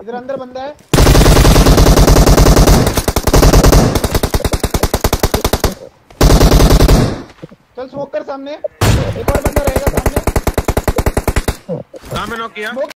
इधर अंदर बंदा है। चल स्मोक कर सामने, एक और बंदा रहेगा सामने। कहाँ में नॉक किया?